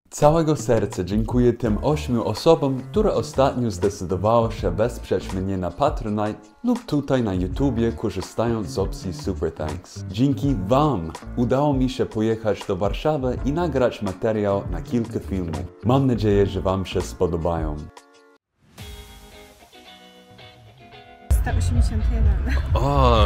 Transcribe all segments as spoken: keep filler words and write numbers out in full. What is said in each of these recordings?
Całego serca dziękuję tym ośmiu osobom, które ostatnio zdecydowały się wesprzeć mnie na Patronite lub tutaj na YouTubie, korzystając z opcji Super Thanks. Dzięki Wam udało mi się pojechać do Warszawy i nagrać materiał na kilka filmów. Mam nadzieję, że Wam się spodobają. sto osiemdziesiąt jeden. O.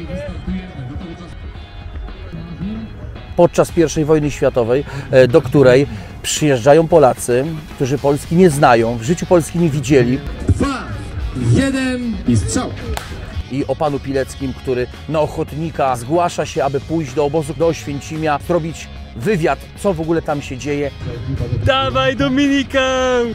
Podczas pierwszej wojny światowej, do której przyjeżdżają Polacy, którzy Polski nie znają, w życiu Polski nie widzieli. Dwa, jeden i strzał. I o panu Pileckim, który na ochotnika zgłasza się, aby pójść do obozu do Oświęcimia, zrobić wywiad, co w ogóle tam się dzieje. Dawaj, Dominika!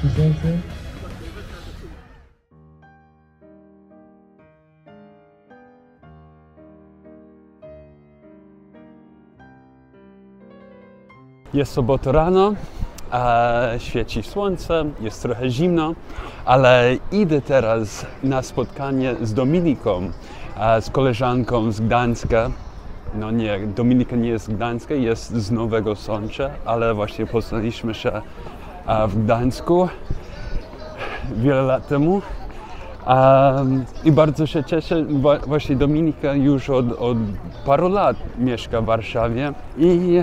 Jest sobota rano, e, świeci słońce, jest trochę zimno, ale idę teraz na spotkanie z Dominiką, e, z koleżanką z Gdańska. No nie, Dominika nie jest z Gdańska, jest z Nowego Sącza, ale właśnie poznaliśmy się e, w Gdańsku wiele lat temu. Um, I bardzo się cieszę, właśnie Dominika już od, od paru lat mieszka w Warszawie i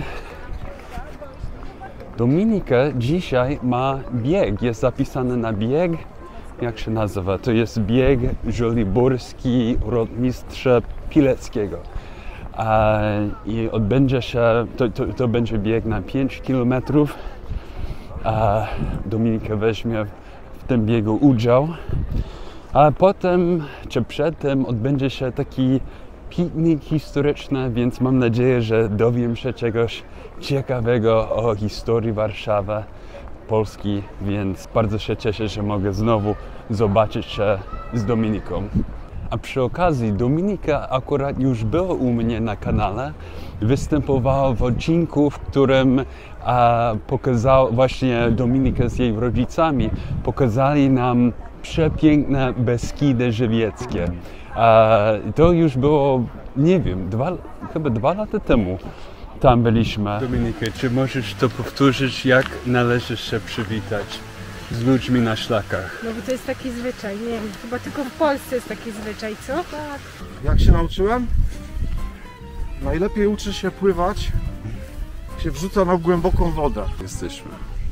Dominika dzisiaj ma bieg, jest zapisany na bieg, jak się nazywa? To jest bieg żoliborski rotmistrza Pileckiego. A, I odbędzie się, to, to, to będzie bieg na pięć kilometrów. A Dominika weźmie w tym biegu udział. A potem, czy przedtem, odbędzie się taki piknik historyczny, więc mam nadzieję, że dowiem się czegoś ciekawego o historii Warszawy, Polski, więc bardzo się cieszę, że mogę znowu zobaczyć się z Dominiką. A przy okazji Dominika akurat już była u mnie na kanale, występowała w odcinku, w którym a, pokazał właśnie Dominika z jej rodzicami, pokazali nam przepiękne Beskidy Żywieckie. A, to już było, nie wiem, dwa, chyba dwa lata temu tam byliśmy. Dominika, czy możesz to powtórzyć, jak należy się przywitać z ludźmi na szlakach? No bo to jest taki zwyczaj, nie wiem, chyba tylko w Polsce jest taki zwyczaj, co? Tak. Jak się nauczyłem? Najlepiej uczy się pływać, jak się wrzuca na głęboką wodę. Jesteśmy.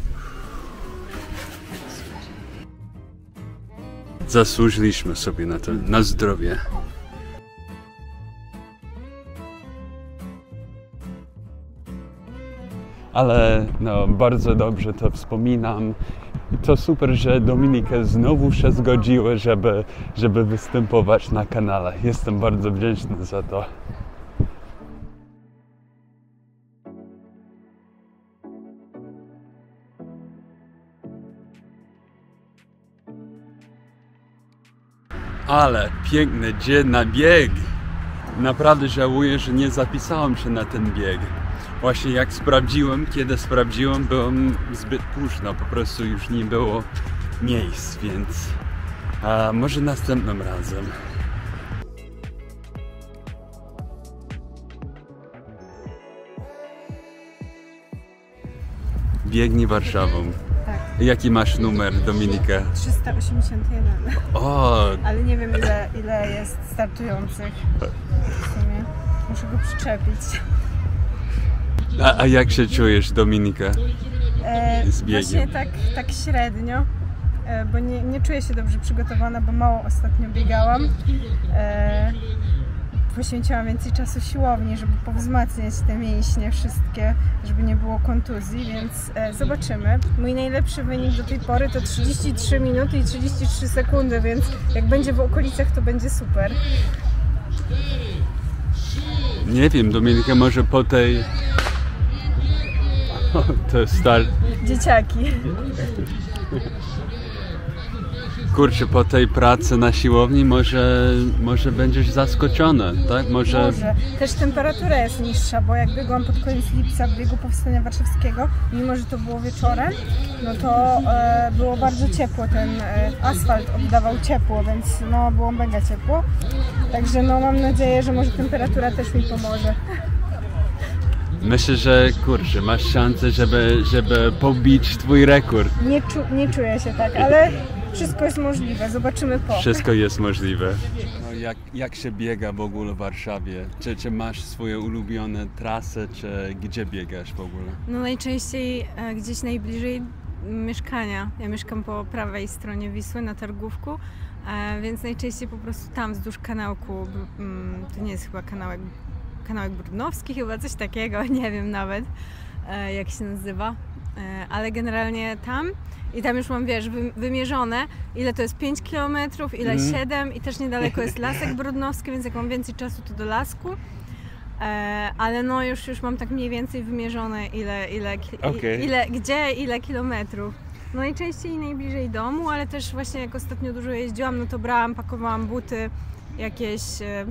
Zasłużyliśmy sobie na to, na zdrowie. Ale no, bardzo dobrze to wspominam. To super, że Dominika znowu się zgodziła, żeby, żeby występować na kanale. Jestem bardzo wdzięczny za to. Ale piękny dzień na bieg! Naprawdę żałuję, że nie zapisałem się na ten bieg. Właśnie jak sprawdziłem, kiedy sprawdziłem, byłem zbyt późno, po prostu już nie było miejsc, więc a, może następnym razem. Biegnij Warszawą. Tak. Jaki masz numer, Dominika? trzysta osiemdziesiąt jeden. O! Ale nie wiem ile, ile jest startujących. W sumie muszę go przyczepić. A, a jak się czujesz, Dominika? E, Z biegiem? właśnie tak, tak średnio, e, bo nie, nie czuję się dobrze przygotowana, bo mało ostatnio biegałam. E, poświęciłam więcej czasu siłowni, żeby powzmacniać te mięśnie wszystkie, żeby nie było kontuzji, więc e, zobaczymy. Mój najlepszy wynik do tej pory to trzydzieści trzy minuty i trzydzieści trzy sekundy, więc jak będzie w okolicach, to będzie super. Nie wiem, Dominika, może po tej... O, to jest start. Dzieciaki. Kurczę, po tej pracy na siłowni może, może będziesz zaskoczona, tak? Może... Może. Też temperatura jest niższa, bo jak biegłam pod koniec lipca w biegu Powstania Warszawskiego, mimo że to było wieczorem, no to e, było bardzo ciepło, ten e, asfalt oddawał ciepło, więc no było mega ciepło. Także no mam nadzieję, że może temperatura też mi pomoże. Myślę, że kurczę, masz szansę, żeby, żeby pobić twój rekord. Nie, czu, nie czuję się tak, ale wszystko jest możliwe, zobaczymy po. Wszystko jest możliwe. No, jak, jak się biega w ogóle w Warszawie? Czy, czy masz swoje ulubione trasy, czy gdzie biegasz w ogóle? No najczęściej e, gdzieś najbliżej mieszkania. Ja mieszkam po prawej stronie Wisły na Targówku, e, więc najczęściej po prostu tam wzdłuż kanałku, mm, to nie jest chyba kanałek, kanałek Brudnowski, chyba coś takiego, nie wiem nawet e, jak się nazywa, e, ale generalnie tam i tam już mam, wiesz, wy, wymierzone, ile to jest pięć kilometrów, ile Mm. siedem i też niedaleko jest Lasek Brudnowski, więc jak mam więcej czasu to do Lasku. E, ale no już, już mam tak mniej więcej wymierzone ile, ile, ki- Okej. ile, gdzie, ile kilometrów. No najczęściej najbliżej domu, ale też właśnie jak ostatnio dużo jeździłam, no to brałam, pakowałam buty, jakieś, e,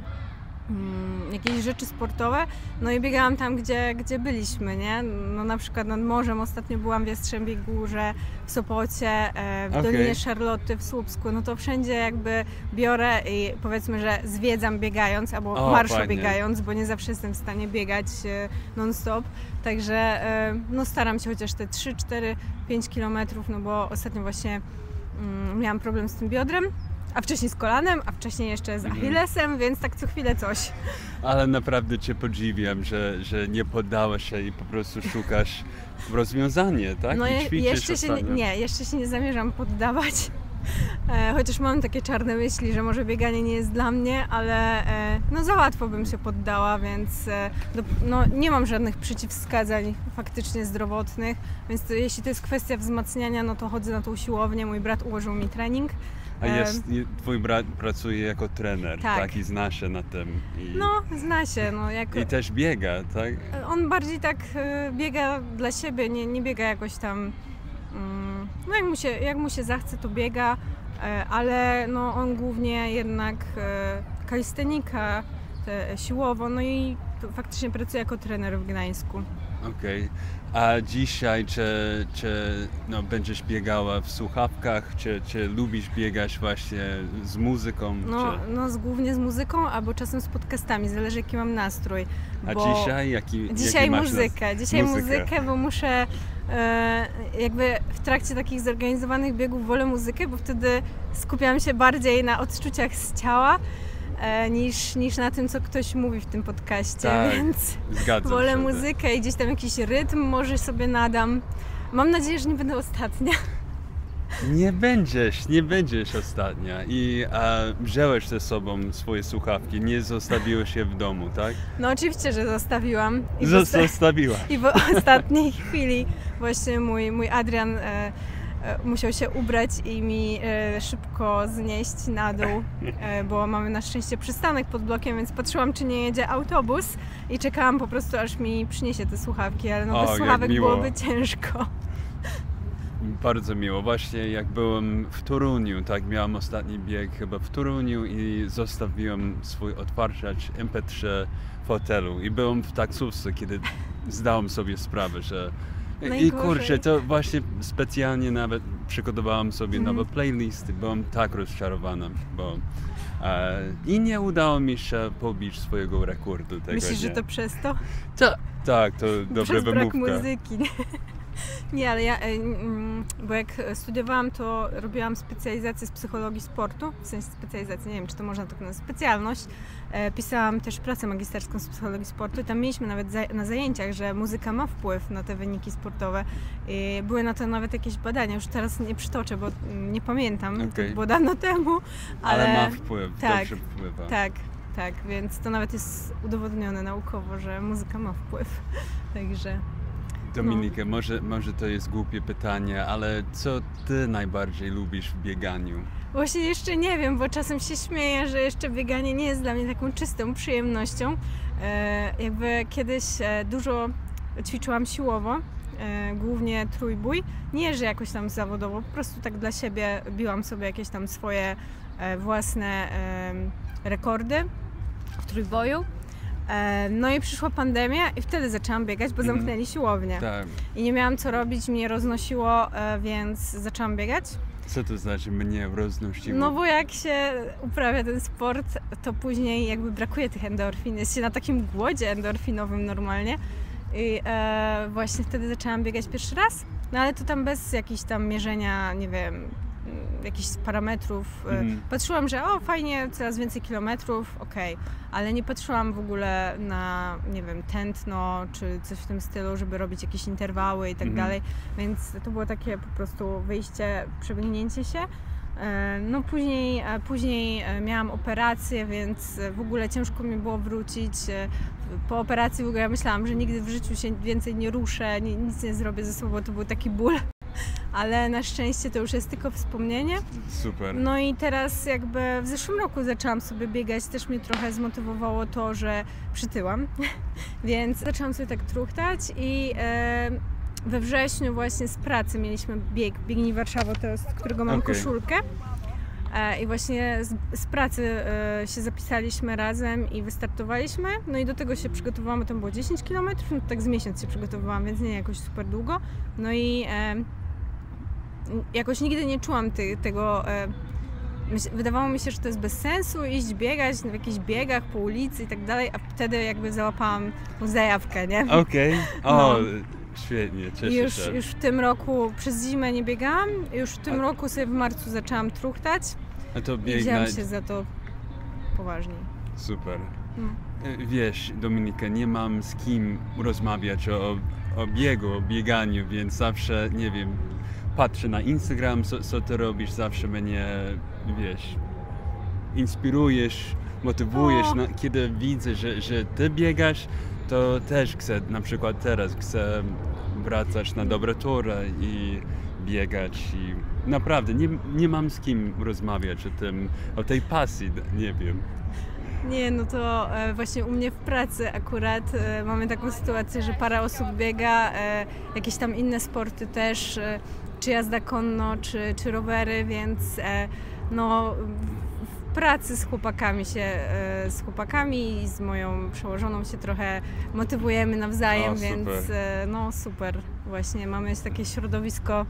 mm, jakieś rzeczy sportowe, no i biegałam tam, gdzie, gdzie byliśmy, nie? No na przykład nad morzem, ostatnio byłam w Jastrzębiej Górze, w Sopocie, e, w Okej. Dolinie Szarlotty, w Słupsku, no to wszędzie jakby biorę i powiedzmy, że zwiedzam biegając albo O, marszo fajnie. biegając, bo nie zawsze jestem w stanie biegać e, non-stop, także e, no staram się chociaż te trzy, cztery, pięć kilometrów, no bo ostatnio właśnie mm, miałam problem z tym biodrem, a wcześniej z kolanem, a wcześniej jeszcze z Achillesem, więc tak co chwilę coś. Ale naprawdę cię podziwiam, że, że nie poddałaś się i po prostu szukasz rozwiązania, tak? No I je, ćwiczysz jeszcze się nie, ostatnio. nie, jeszcze się nie zamierzam poddawać. E, chociaż mam takie czarne myśli, że może bieganie nie jest dla mnie, ale e, no za łatwo bym się poddała, więc e, do, no, nie mam żadnych przeciwwskazań faktycznie zdrowotnych, więc to, jeśli to jest kwestia wzmacniania, no to chodzę na tą siłownię, mój brat ułożył mi trening. A E, jest, twój brat pracuje jako trener, tak, Tak. i zna się na tym. I, No, zna się, no jak... i też biega, tak? On bardziej tak e, biega dla siebie, nie, nie biega jakoś tam, mm, no jak mu się, jak mu się zachce, to biega, e, ale no on głównie jednak e, kalistenika, te, siłowo, no i faktycznie pracuje jako trener w Gdańsku. Okej. A dzisiaj czy, czy no, będziesz biegała w słuchawkach, czy, czy lubisz biegać właśnie z muzyką? No, Czy... no z, głównie z muzyką, albo czasem z podcastami, zależy jaki mam nastrój. A bo dzisiaj jaki Dzisiaj jaki masz muzykę, nas... dzisiaj muzykę. muzykę, bo muszę e, jakby w trakcie takich zorganizowanych biegów wolę muzykę, bo wtedy skupiam się bardziej na odczuciach z ciała e, niż, niż na tym, co ktoś mówi w tym podcaście, Tak, więc Zgadzam wolę się. muzykę i gdzieś tam jakiś rytm może sobie nadam. Mam nadzieję, że nie będę ostatnia. Nie będziesz, nie będziesz ostatnia. I a, wziąłeś ze sobą swoje słuchawki, nie zostawiłeś je w domu, tak? No oczywiście, że zostawiłam. I, Zosta- zosta- Zostawiła. i w ostatniej chwili właśnie mój, mój Adrian e, e, musiał się ubrać i mi e, szybko znieść na dół, e, bo mamy na szczęście przystanek pod blokiem, więc patrzyłam, czy nie jedzie autobus i czekałam po prostu, aż mi przyniesie te słuchawki, ale no O, bez jak słuchawek miło. byłoby ciężko. Bardzo miło. Właśnie jak byłem w Toruniu, tak, miałem ostatni bieg chyba w Toruniu i zostawiłem swój odtwarzacz em pe trzy w hotelu i byłem w taksówce, kiedy zdałem sobie sprawę, że i Najgorzej. kurczę, to właśnie specjalnie nawet przygotowałem sobie Mhm. nowe playlisty, byłem tak rozczarowany, bo e, i nie udało mi się pobić swojego rekordu tego Myślisz, dnia. że to przez to? Ta, tak, to dobra Przez brak wymówka. muzyki. Nie, ale ja, e, mm, bo jak studiowałam, to robiłam specjalizację z psychologii sportu, w sensie specjalizację, nie wiem, czy to można tak nazwać, specjalność. E, Pisałam też pracę magisterską z psychologii sportu i tam mieliśmy nawet za, na zajęciach, że muzyka ma wpływ na te wyniki sportowe. I były na to nawet jakieś badania, już teraz nie przytoczę, bo mm, nie pamiętam, Okej. to było dawno temu, ale, Ale ma wpływ, tak, dobrze wpływa. tak, tak, więc to nawet jest udowodnione naukowo, że muzyka ma wpływ, także... Dominika, może, może to jest głupie pytanie, ale co ty najbardziej lubisz w bieganiu? Właśnie jeszcze nie wiem, bo czasem się śmieję, że jeszcze bieganie nie jest dla mnie taką czystą przyjemnością. E, jakby kiedyś e, dużo ćwiczyłam siłowo, e, głównie trójbój. Nie, że jakoś tam zawodowo, po prostu tak dla siebie biłam sobie jakieś tam swoje e, własne e, rekordy w trójboju. E, no i przyszła pandemia i wtedy zaczęłam biegać, bo Mhm. zamknęli siłownię. Tak. I nie miałam co robić, mnie roznosiło, e, więc zaczęłam biegać. Co to znaczy mnie roznosiło? No bo jak się uprawia ten sport, to później jakby brakuje tych endorfin, jest się na takim głodzie endorfinowym normalnie I e, właśnie wtedy zaczęłam biegać pierwszy raz, no ale to tam bez jakichś tam mierzenia, nie wiem, jakichś parametrów. Mm. Patrzyłam, że o fajnie, coraz więcej kilometrów, okej, okay. Ale nie patrzyłam w ogóle na, nie wiem, tętno czy coś w tym stylu, żeby robić jakieś interwały i tak mm. dalej, więc to było takie po prostu wyjście, przebiegnięcie się. No później, później miałam operację, więc w ogóle ciężko mi było wrócić. Po operacji w ogóle ja myślałam, że nigdy w życiu się więcej nie ruszę, nic nie zrobię ze sobą, to był taki ból. Ale na szczęście to już jest tylko wspomnienie. Super. No i teraz jakby w zeszłym roku zaczęłam sobie biegać, też mnie trochę zmotywowało to, że przytyłam, więc zaczęłam sobie tak truchtać i e, we wrześniu właśnie z pracy mieliśmy bieg, Biegnij Warszawa, to z którego mam okay. koszulkę. E, I właśnie z, z pracy e, się zapisaliśmy razem i wystartowaliśmy. No i do tego się przygotowałam, tam było dziesięć kilometrów, no tak z miesiąc się przygotowałam, więc nie jakoś super długo. No i e, jakoś nigdy nie czułam ty, tego, e, wydawało mi się, że to jest bez sensu iść biegać w jakichś biegach po ulicy i tak dalej, a wtedy jakby załapałam tą zajawkę, nie? Okej, okay. O, no. Świetnie, cieszę już, się. Już w tym roku przez zimę nie biegałam, już w tym a... roku sobie w marcu zaczęłam truchtać a to bieg i wzięłam na... się za to poważnie. Super. Hmm. Wiesz, Dominika, nie mam z kim rozmawiać o, o biegu, o bieganiu, więc zawsze, nie wiem, patrzę na Instagram, co, co ty robisz, zawsze mnie, wiesz, inspirujesz, motywujesz. No, kiedy widzę, że, że ty biegasz, to też chcę, na przykład teraz chcę wracać na dobre tory i biegać i naprawdę nie, nie mam z kim rozmawiać o tym, o tej pasji, nie wiem. Nie, no to e, właśnie u mnie w pracy akurat e, mamy taką sytuację, że parę osób biega, e, jakieś tam inne sporty też, e, czy jazda konno, czy, czy rowery, więc e, no w pracy z chłopakami się, e, z chłopakami i z moją przełożoną się trochę motywujemy nawzajem, o, więc e, no super, właśnie mamy takie środowisko,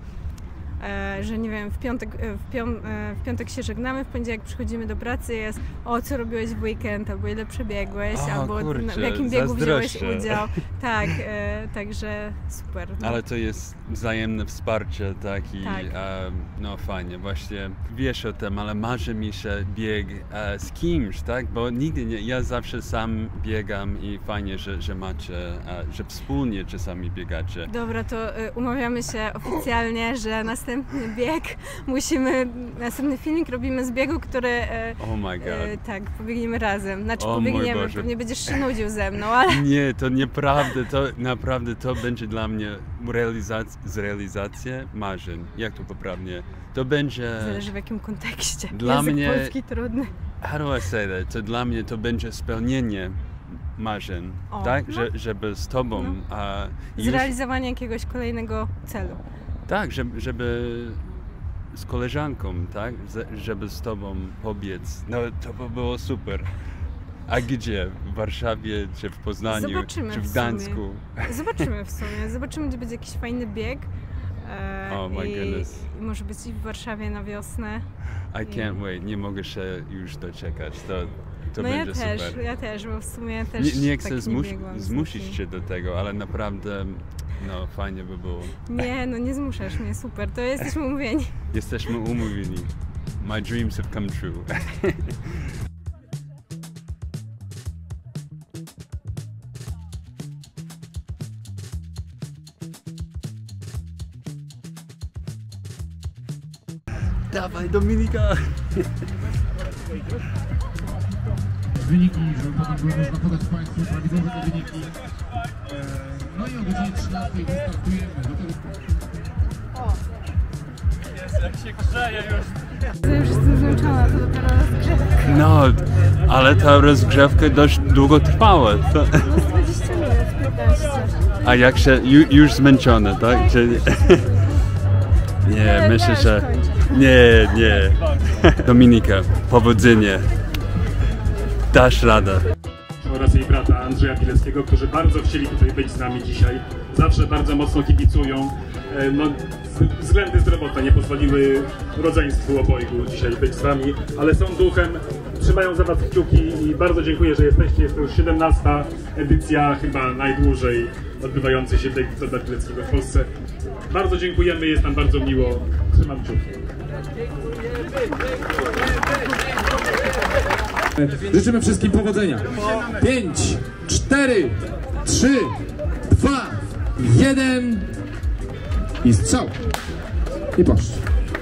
E, że nie wiem, w piątek, w, pią, w piątek się żegnamy, w poniedziałek przychodzimy do pracy i jest o, co robiłeś w weekend, albo ile przebiegłeś, o, albo kurczę, w jakim biegu wziąłeś zazdroszczę. udział. Tak, e, także super. No. Ale to jest wzajemne wsparcie, tak, i tak. E, no fajnie, właśnie wiesz o tym, ale marzy mi się bieg e, z kimś, tak, bo nigdy nie, ja zawsze sam biegam i fajnie, że, że macie, e, że wspólnie czasami biegacie. Dobra, to e, umawiamy się oficjalnie, że następny bieg musimy, następny filmik robimy z biegu, który e, oh my God. E, tak, pobiegniemy razem, znaczy oh pobiegniemy, pewnie będziesz się nudził ze mną, ale... Nie, to nieprawda, to naprawdę to będzie dla mnie realizac zrealizacja marzeń, jak to poprawnie, to będzie... Zależy w jakim kontekście, dla język mnie, polski trudny. How do I say that? To dla mnie to będzie spełnienie marzeń, o, tak, no. że, żeby z tobą... No. A, zrealizowanie już... jakiegoś kolejnego celu. Tak, żeby, żeby z koleżanką, tak, żeby z tobą pobiec, no to by było super. A gdzie? W Warszawie, czy w Poznaniu, zobaczymy czy w Gdańsku? W zobaczymy w sumie, zobaczymy, gdzie będzie jakiś fajny bieg. E, oh my i, goodness. I może być i w Warszawie na wiosnę. I can't I... wait, nie mogę się już doczekać, to, to no będzie ja też, super. ja też, bo w sumie też Nie, nie chcę tak zmus nie biegłam, zmusić cię do tego, ale naprawdę, no fajnie by było. Nie, no nie zmuszasz mnie, super, to jesteśmy umówieni. Jesteśmy umówieni. My dreams have come true. Dawaj, Dominika! Wyniki, żeby potem było można podać Państwu prawidłowe te wyniki. No i o godzinie trzynastej wystartujemy. Do tego... O! Jest, jak się grzeje już. Ja już jestem zmęczona, to dopiero rozgrzewka. No, ale ta rozgrzewka dość długo trwała. To... No z dwadzieścia minut, piętnaście. A jak się, ju, już zmęczony, tak? Czy... Nie, nie, myślę, że... Nie, nie. Dominika, powodzenie. Dasz radę. Oraz jej brata Andrzeja Pileckiego, którzy bardzo chcieli tutaj być z nami dzisiaj. Zawsze bardzo mocno kibicują. No, względy zdrowotne nie pozwoliły rodzeństwu obojgu dzisiaj być z wami, ale są duchem, trzymają za was kciuki i bardzo dziękuję, że jesteście. Jest to już siedemnasta edycja, chyba najdłużej odbywający się bieg Witolda Pileckiego w Polsce. Bardzo dziękujemy, jest nam bardzo miło. Trzymam kciuki. Życzymy wszystkim powodzenia. pięć, cztery, trzy, dwa, jeden i strzał. I poszło.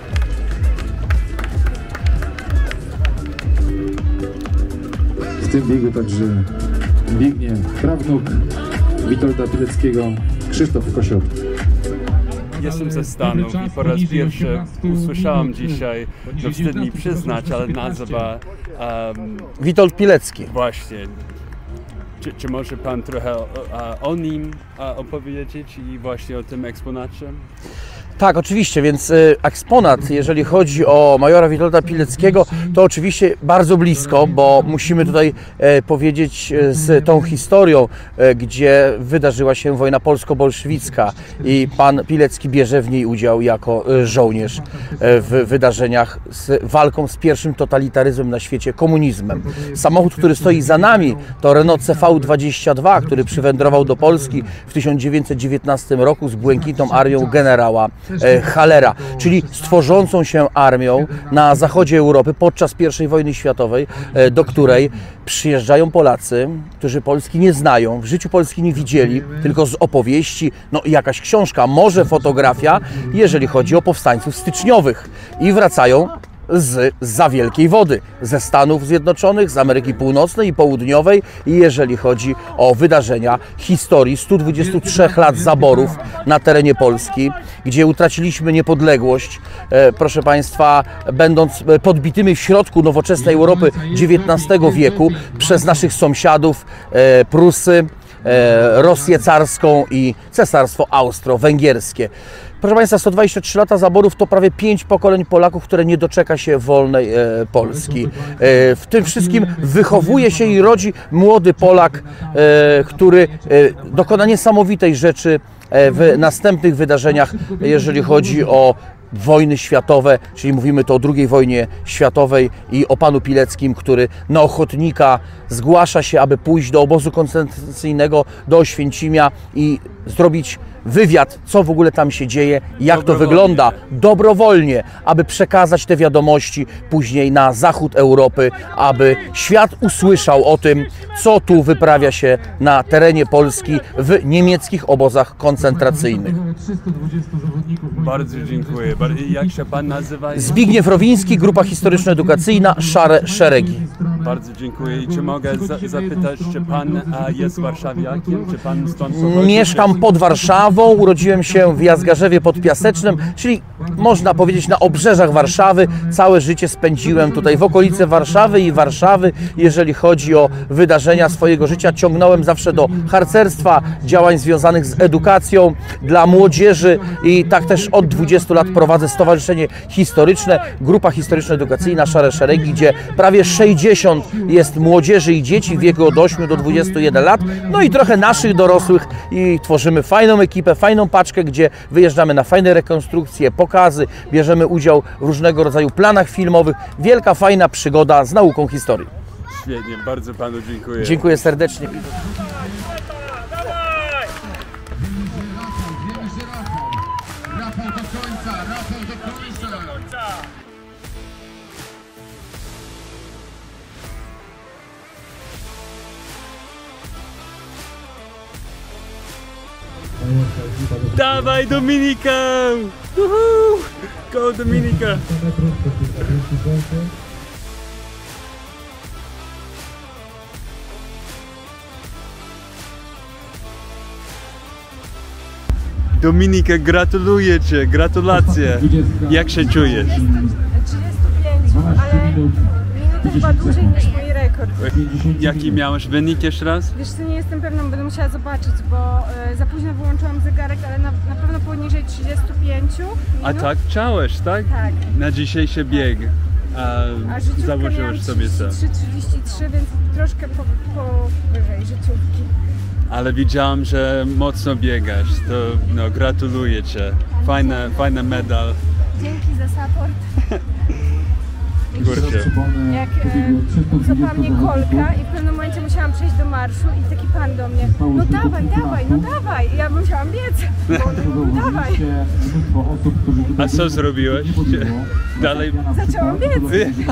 W tym biegu także biegnie prawnuk Witolda Pileckiego, Krzysztof Kosioł. Jestem ze Stanów i po raz pierwszy usłyszałem dzisiaj, no wstyd mi przyznać, ale nazywa um, Witold Pilecki. właśnie. Czy, czy może pan trochę o, o nim opowiedzieć i właśnie o tym eksponacie? Tak, oczywiście, więc y, eksponat, jeżeli chodzi o majora Witolda Pileckiego, to oczywiście bardzo blisko, bo musimy tutaj e, powiedzieć e, z tą historią, e, gdzie wydarzyła się wojna polsko-bolszewicka i pan Pilecki bierze w niej udział jako e, żołnierz e, w wydarzeniach z walką z pierwszym totalitaryzmem na świecie, komunizmem. Samochód, który stoi za nami, to Renault C V dwadzieścia dwa, który przywędrował do Polski w tysiąc dziewięćset dziewiętnastym roku z błękitną armią generała Hallera, czyli z tworzącą się armią na zachodzie Europy podczas pierwszej wojny światowej, do której przyjeżdżają Polacy, którzy Polski nie znają, w życiu Polski nie widzieli, tylko z opowieści, no jakaś książka, może fotografia, jeżeli chodzi o powstańców styczniowych, i wracają z za wielkiej wody, ze Stanów Zjednoczonych, z Ameryki Północnej i Południowej, i jeżeli chodzi o wydarzenia historii stu dwudziestu trzech lat zaborów na terenie Polski, gdzie utraciliśmy niepodległość, e, proszę Państwa, będąc podbitymi w środku nowoczesnej Europy dziewiętnastego wieku przez naszych sąsiadów, e, Prusy, e, Rosję carską i Cesarstwo Austro-Węgierskie. Proszę Państwa, sto dwadzieścia trzy lata zaborów to prawie pięć pokoleń Polaków, które nie doczeka się wolnej e, Polski. E, w tym wszystkim wychowuje się i rodzi młody Polak, e, który e, dokona niesamowitej rzeczy e, w następnych wydarzeniach, jeżeli chodzi o wojny światowe, czyli mówimy to o drugiej wojnie światowej i o panu Pileckim, który na ochotnika zgłasza się, aby pójść do obozu koncentracyjnego, do Oświęcimia i zrobić wywiad, co w ogóle tam się dzieje, jak to wygląda, dobrowolnie, aby przekazać te wiadomości później na zachód Europy, aby świat usłyszał o tym, co tu wyprawia się na terenie Polski w niemieckich obozach koncentracyjnych. Bardzo dziękuję. Jak się pan nazywa? Zbigniew Rowiński, Grupa Historyczno-Edukacyjna Szare Szeregi. Bardzo dziękuję. I czy mogę za zapytać, czy pan a, jest warszawiakiem? Czy pan stąd pochodzi? Mieszkam pod Warszawą, urodziłem się w Jazgarzewie pod Piasecznem, czyli można powiedzieć na obrzeżach Warszawy. Całe życie spędziłem tutaj w okolicy Warszawy i Warszawy. Jeżeli chodzi o wydarzenia swojego życia, ciągnąłem zawsze do harcerstwa, działań związanych z edukacją dla młodzieży i tak też od dwudziestu lat prowadzę Stowarzyszenie Historyczne, Grupa Historyczno-Edukacyjna Szare Szeregi, gdzie prawie sześćdziesiąt jest młodzieży i dzieci w wieku od ośmiu do dwudziestu jeden lat, no i trochę naszych dorosłych, i tworzymy fajną ekipę, fajną paczkę, gdzie wyjeżdżamy na fajne rekonstrukcje, pokazy, bierzemy udział w różnego rodzaju planach filmowych. Wielka, fajna przygoda z nauką historii. Świetnie, bardzo panu dziękuję. Dziękuję serdecznie. Rafał do końca, Rafał do końca! Dawaj Dominika! Uhu! Go Dominika! Dominika, gratuluję Cię, gratulacje. Jak się czujesz? trzydzieści pięć, ale minuty chyba dłużej niż mój rekord. Jaki miałeś wynik jeszcze raz? Wiesz co, nie jestem pewna, będę musiała zobaczyć, bo e, za późno wyłączyłam zegarek, ale na, na pewno poniżej trzydziestu pięciu minut. A tak chciałeś, tak? Tak. Na dzisiejszy bieg. A, A życiówkę założyłeś sobie co? trzy trzydzieści trzy, więc troszkę po, powyżej życiówki. Ale widziałam, że mocno biegasz, to no, gratuluję Cię. Fajny, fajny medal. Dzięki za support. Kurczę. Jak e, złapała mnie kolka i w pewnym momencie musiałam przejść do marszu i taki pan do mnie, no dawaj, dawaj, no dawaj. I ja musiałam biec, bo on mówił, dawaj. A co zrobiłeś? Dalej? Zaczęłam biec.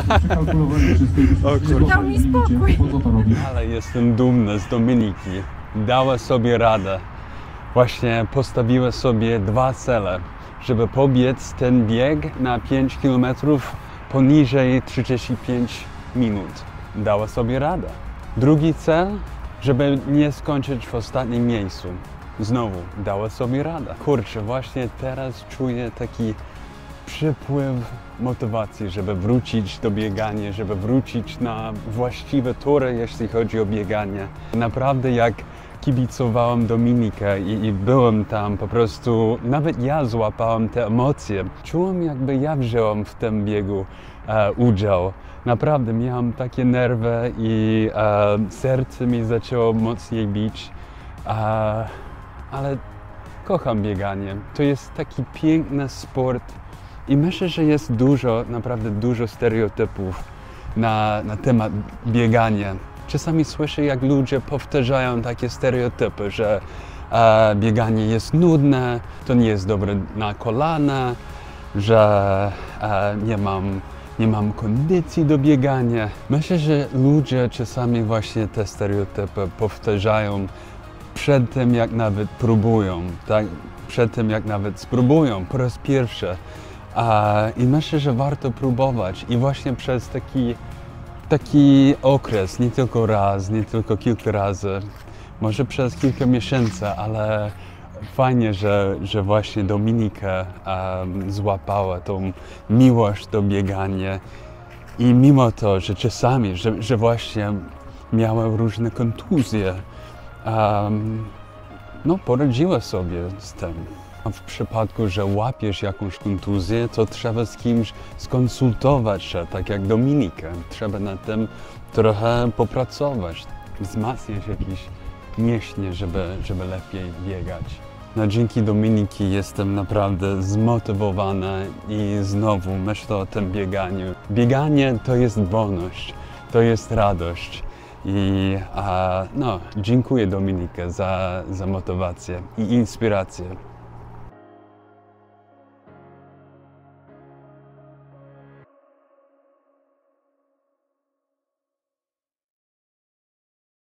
O kurczę. Dał mi spokój. Ale jestem dumny z Dominiki. Dała sobie radę. Właśnie postawiła sobie dwa cele, żeby pobiec ten bieg na pięć kilometrów poniżej trzydzieści pięć minut. Dała sobie radę. Drugi cel, żeby nie skończyć w ostatnim miejscu. Znowu dała sobie radę. Kurczę, właśnie teraz czuję taki przypływ motywacji, żeby wrócić do biegania, żeby wrócić na właściwe tory, jeśli chodzi o bieganie. Naprawdę jak kibicowałem Dominikę i, i byłem tam, po prostu nawet ja złapałem te emocje. Czułem, jakby ja wziąłem w tym biegu e, udział. Naprawdę miałem takie nerwy i e, serce mi zaczęło mocniej bić, e, ale kocham bieganie. To jest taki piękny sport i myślę, że jest dużo, naprawdę dużo stereotypów na, na temat biegania. Czasami słyszę, jak ludzie powtarzają takie stereotypy, że e, bieganie jest nudne, to nie jest dobre na kolana, że e, nie mam, nie mam kondycji do biegania. Myślę, że ludzie czasami właśnie te stereotypy powtarzają przed tym, jak nawet próbują, tak? Przed tym, jak nawet spróbują po raz pierwszy. E, I myślę, że warto próbować i właśnie przez taki Taki okres, nie tylko raz, nie tylko kilka razy, może przez kilka miesięcy, ale fajnie, że, że właśnie Dominika um, złapała tą miłość do biegania i mimo to, że czasami, że, że właśnie miała różne kontuzje, um, no poradziła sobie z tym. W przypadku, że łapiesz jakąś kontuzję, to trzeba z kimś skonsultować się, tak jak Dominika. Trzeba nad tym trochę popracować, wzmacniać jakieś mięśnie, żeby, żeby lepiej biegać. No, dzięki Dominiki jestem naprawdę zmotywowana i znowu myślę o tym bieganiu. Bieganie to jest wolność, to jest radość. I a, no, dziękuję Dominikę za, za motywację i inspirację.